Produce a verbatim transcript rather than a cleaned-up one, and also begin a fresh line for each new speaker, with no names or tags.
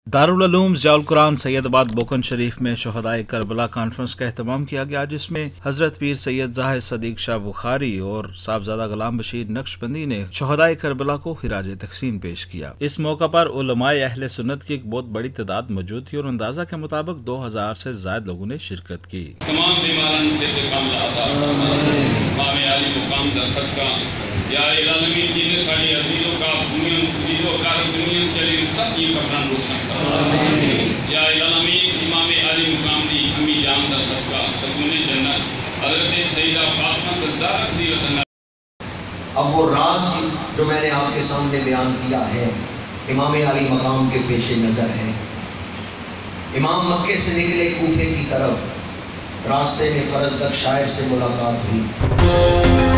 दारुल उलूम ज़ियाउल कुरान सैयदाबाद बोकन शरीफ में शहदाए Karbala conference का एहतमाम किया गया, जिसमें हजरत पीर सैयद ज़ाहिद सदीक शाह बुखारी और साहबजादा गुलाम बशीर नक्शबंदी ने शहदाए करबला को खिराज तहसीन पेश किया। इस मौका पर उलमाए अहले सुन्नत की एक बहुत बड़ी तादाद मौजूद थी और अंदाजा के मुताबिक दो हजार से ज्यादा लोगों ने शिरकत की।
अब वो राज जो मैंने आपके सामने बयान किया है इमाम अली मकाम के पेश नज़र है। इमाम मक्के से निकले कूफे की तरफ, रास्ते में फरजदक शायर से मुलाकात हुई।